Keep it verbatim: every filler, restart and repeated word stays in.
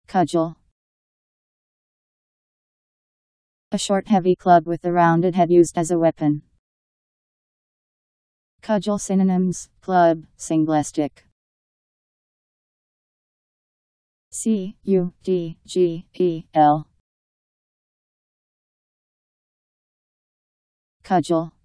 Cudgel. A short heavy club with a rounded head used as a weapon. Cudgel. Synonyms: club, singlestick. C U D G E L. Cudgel.